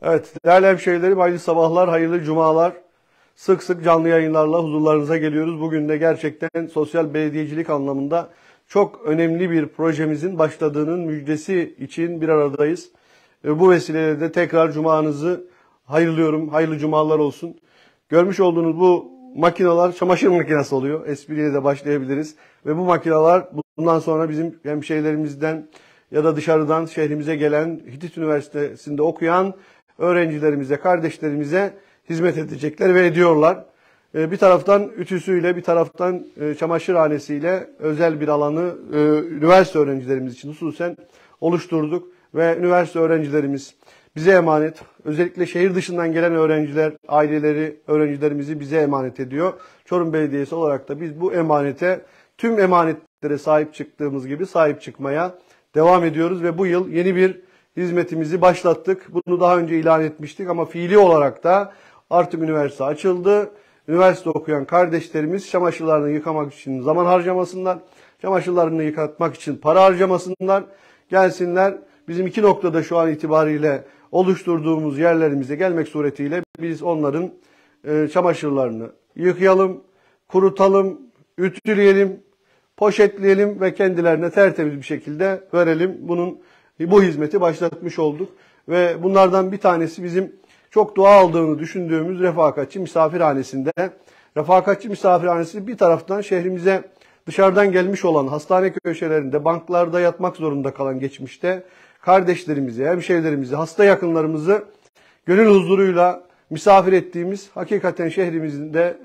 Evet, değerli hemşehrilerim, hayırlı sabahlar, hayırlı cumalar. Sık sık canlı yayınlarla huzurlarınıza geliyoruz. Bugün de gerçekten sosyal belediyecilik anlamında çok önemli bir projemizin başladığının müjdesi için bir aradayız. Bu vesileyle de tekrar cumanızı hayırlıyorum, hayırlı cumalar olsun. Görmüş olduğunuz bu makineler çamaşır makinesi oluyor. Espriyle de başlayabiliriz. Ve bu makineler bundan sonra bizim hemşehrilerimizden ya da dışarıdan şehrimize gelen, Hitit Üniversitesi'nde okuyan öğrencilerimize, kardeşlerimize hizmet edecekler ve ediyorlar. Bir taraftan ütüsüyle, bir taraftan çamaşırhanesiyle özel bir alanı üniversite öğrencilerimiz için hususen oluşturduk. Ve üniversite öğrencilerimiz bize emanet. Özellikle şehir dışından gelen öğrenciler, aileleri, öğrencilerimizi bize emanet ediyor. Çorum Belediyesi olarak da biz bu emanete, tüm emanetlere sahip çıktığımız gibi sahip çıkmaya devam ediyoruz. Ve bu yıl yeni bir hizmetimizi başlattık. Bunu daha önce ilan etmiştik ama fiili olarak da artık üniversite açıldı. Üniversite okuyan kardeşlerimiz çamaşırlarını yıkamak için zaman harcamasınlar. Çamaşırlarını yıkatmak için para harcamasınlar. Gelsinler. Bizim iki noktada şu an itibariyle oluşturduğumuz yerlerimize gelmek suretiyle biz onların çamaşırlarını yıkayalım, kurutalım, ütüleyelim, poşetleyelim ve kendilerine tertemiz bir şekilde verelim. Bu hizmeti başlatmış olduk. Ve bunlardan bir tanesi bizim çok dua aldığını düşündüğümüz Refakatçi Misafirhanesi'nde. Refakatçi Misafirhanesi bir taraftan şehrimize dışarıdan gelmiş olan hastane köşelerinde, banklarda yatmak zorunda kalan geçmişte kardeşlerimizi, hemşehrilerimizi, hasta yakınlarımızı gönül huzuruyla misafir ettiğimiz, hakikaten şehrimizin de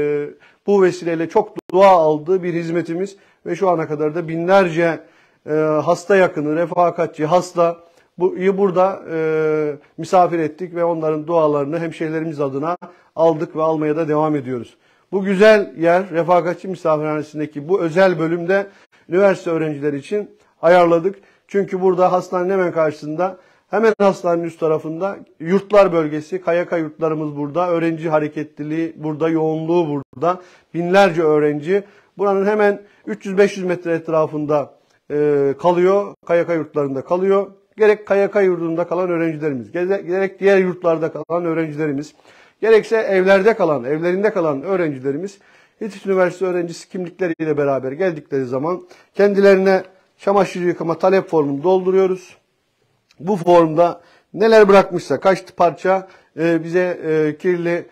bu vesileyle çok dua aldığı bir hizmetimiz ve şu ana kadar da binlerce hasta yakını, refakatçi, hasta burada misafir ettik ve onların dualarını hemşehrilerimiz adına aldık ve almaya da devam ediyoruz. Bu güzel yer, Refakatçi Misafirhanesi'ndeki bu özel bölümde üniversite öğrencileri için ayarladık. Çünkü burada hastanenin hemen karşısında, hemen hastanenin üst tarafında yurtlar bölgesi, KYK yurtlarımız burada, öğrenci hareketliliği burada, yoğunluğu burada, binlerce öğrenci. Buranın hemen 300-500 metre etrafında kalıyor, KYK yurtlarında kalıyor. Gerek KYK yurdunda kalan öğrencilerimiz, gerek diğer yurtlarda kalan öğrencilerimiz, gerekse evlerinde kalan öğrencilerimiz Hitit Üniversitesi öğrencisi kimlikleriyle beraber geldikleri zaman kendilerine çamaşır yıkama talep formunu dolduruyoruz. Bu formda neler bırakmışsa, kaç parça bize kirli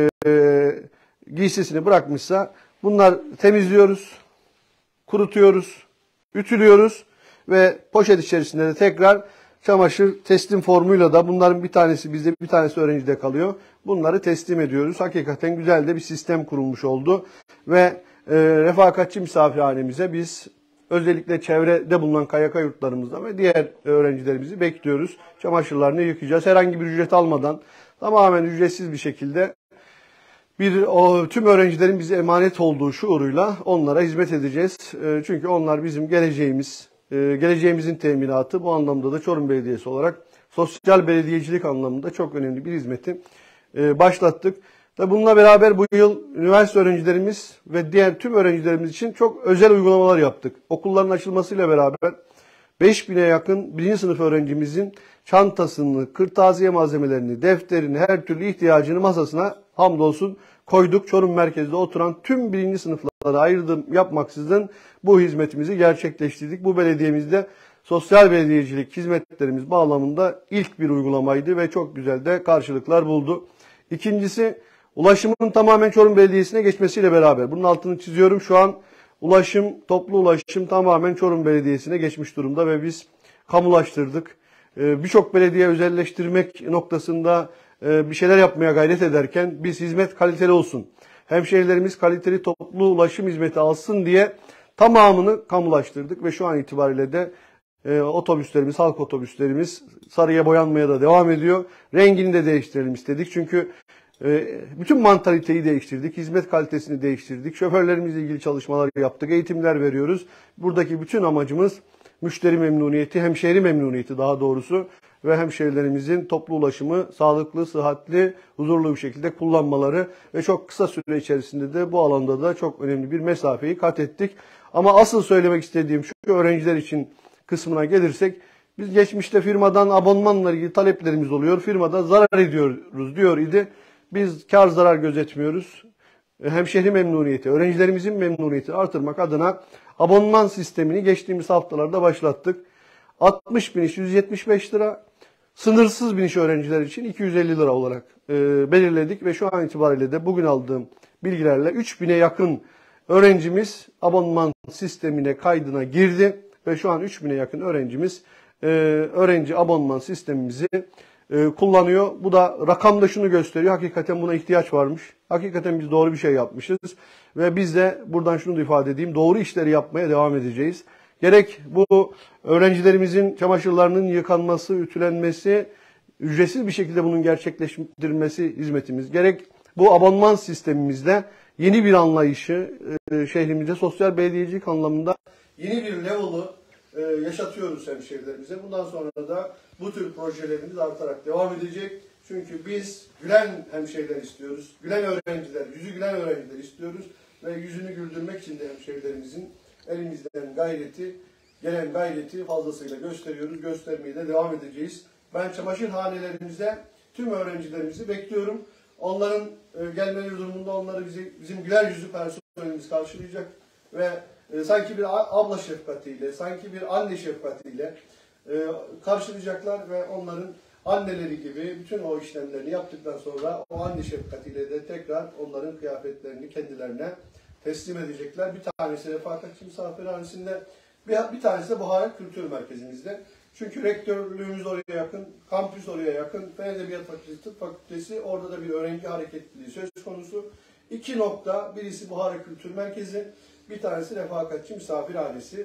giysisini bırakmışsa bunlar temizliyoruz, kurutuyoruz, ütülüyoruz ve poşet içerisinde de tekrar çamaşır teslim formuyla da bunların bir tanesi bizde, bir tanesi öğrencide kalıyor. Bunları teslim ediyoruz. Hakikaten güzel de bir sistem kurulmuş oldu. Ve Refakatçi Misafirhanemize biz özellikle çevrede bulunan KYK yurtlarımızda ve diğer öğrencilerimizi bekliyoruz. Çamaşırlarını yıkayacağız. Herhangi bir ücret almadan tamamen ücretsiz bir şekilde tüm öğrencilerin bize emanet olduğu şuuruyla onlara hizmet edeceğiz. Çünkü onlar bizim geleceğimiz. Geleceğimizin teminatı. Bu anlamda da Çorum Belediyesi olarak sosyal belediyecilik anlamında çok önemli bir hizmeti başlattık. Ve bununla beraber bu yıl üniversite öğrencilerimiz ve diğer tüm öğrencilerimiz için çok özel uygulamalar yaptık. Okulların açılmasıyla beraber 5000'e yakın 1. sınıf öğrencimizin çantasını, kırtasiye malzemelerini, defterini, her türlü ihtiyacını masasına hamdolsun koyduk. Çorum merkezde oturan tüm 1. sınıflara ayrım yapmaksızın bu hizmetimizi gerçekleştirdik. Bu belediyemizde sosyal belediyecilik hizmetlerimiz bağlamında ilk bir uygulamaydı ve çok güzel de karşılıklar buldu. İkincisi, ulaşımın tamamen Çorum Belediyesi'ne geçmesiyle beraber. Bunun altını çiziyorum. Şu an toplu ulaşım tamamen Çorum Belediyesi'ne geçmiş durumda ve biz kamulaştırdık. Birçok belediye özelleştirmek noktasında bir şeyler yapmaya gayret ederken biz hizmet kaliteli olsun, hemşehrilerimiz kaliteli toplu ulaşım hizmeti alsın diye tamamını kamulaştırdık ve şu an itibariyle de otobüslerimiz, halk otobüslerimiz sarıya boyanmaya da devam ediyor. Rengini de değiştirelim istedik çünkü bütün mantaliteyi değiştirdik, hizmet kalitesini değiştirdik, şoförlerimizle ilgili çalışmalar yaptık, eğitimler veriyoruz. Buradaki bütün amacımız müşteri memnuniyeti, hemşehri memnuniyeti daha doğrusu ve hemşehrilerimizin toplu ulaşımı sağlıklı, sıhhatli, huzurlu bir şekilde kullanmaları ve çok kısa süre içerisinde de bu alanda da çok önemli bir mesafeyi kat ettik. Ama asıl söylemek istediğim şu öğrenciler için kısmına gelirsek Biz geçmişte firmadan abonmanla ilgili taleplerimiz oluyor. Firmada zarar ediyoruz diyor idi. Biz kar zarar gözetmiyoruz. Hemşehri memnuniyeti, öğrencilerimizin memnuniyeti artırmak adına abonman sistemini geçtiğimiz haftalarda başlattık. 60 biniş 175 lira, sınırsız biniş öğrenciler için 250 lira olarak belirledik ve şu an itibariyle de bugün aldığım bilgilerle 3000'e yakın öğrencimiz abonman sistemine kaydına girdi ve şu an 3000'e yakın öğrencimiz öğrenci abonman sistemimizi kullanıyor. Bu da rakamda şunu gösteriyor. Hakikaten buna ihtiyaç varmış. Hakikaten biz doğru bir şey yapmışız. Ve biz de buradan şunu da ifade edeyim. Doğru işleri yapmaya devam edeceğiz. Gerek bu öğrencilerimizin çamaşırlarının yıkanması, ütülenmesi, ücretsiz bir şekilde bunun gerçekleştirilmesi hizmetimiz. Gerek bu abonman sistemimizde yeni bir anlayışı şehrimizde sosyal belediyecilik anlamında yeni bir level'ı yaşatıyoruz hemşehrilerimize. Bundan sonra da bu tür projelerimiz artarak devam edecek. Çünkü biz gülen hemşehriler istiyoruz. Gülen öğrenciler, yüzü gülen öğrenciler istiyoruz. Ve yüzünü güldürmek için de hemşehrilerimizin elimizden gelen gayreti fazlasıyla gösteriyoruz. Göstermeye de devam edeceğiz. Ben çamaşırhanelerimize tüm öğrencilerimizi bekliyorum. Onların gelmeleri durumunda onları bizim güler yüzlü personelimiz karşılayacak ve sanki bir abla şefkatiyle, sanki bir anne şefkatiyle karşılayacaklar ve onların anneleri gibi bütün o işlemlerini yaptıktan sonra o anne şefkatiyle de tekrar onların kıyafetlerini kendilerine teslim edecekler. Bir tanesi Refakatçi Misafirhanesi'nde, bir tanesi de Buhara Kültür Merkezimizde. Çünkü rektörlüğümüz oraya yakın, kampüs oraya yakın, Fen Edebiyat Fakültesi, Tıp Fakültesi, orada da bir öğrenci hareketliliği söz konusu. İki nokta, birisi Buhara Kültür Merkezi, bir tanesi Refakatçi Misafirhanesi.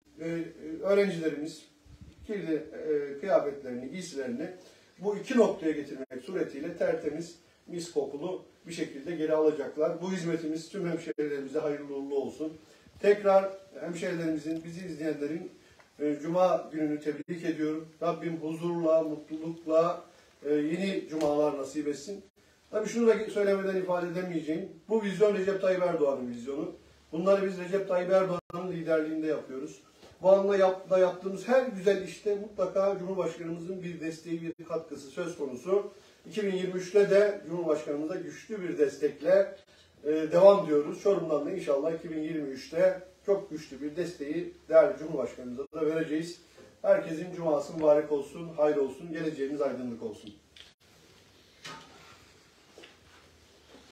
Öğrencilerimiz kirli kıyafetlerini, giysilerini bu iki noktaya getirmek suretiyle tertemiz, mis kokulu bir şekilde geri alacaklar. Bu hizmetimiz tüm hemşehrilerimize hayırlı uğurlu olsun. Tekrar hemşehrilerimizin, bizi izleyenlerin Cuma gününü tebrik ediyorum. Rabbim huzurla, mutlulukla yeni cumalar nasip etsin. Tabii şunu da söylemeden ifade edemeyeceğim. Bu vizyon Recep Tayyip Erdoğan'ın vizyonu. Bunları biz Recep Tayyip Erdoğan'ın liderliğinde yapıyoruz. Bu anlamda yaptığımız her güzel işte mutlaka Cumhurbaşkanımızın bir desteği, bir katkısı söz konusu. 2023'te de Cumhurbaşkanımıza güçlü bir destekle devam diyoruz. Çorum'dan da inşallah 2023'te çok güçlü bir desteği değerli Cumhurbaşkanımıza da vereceğiz. Herkesin cuması mübarek olsun, hayır olsun, geleceğimiz aydınlık olsun.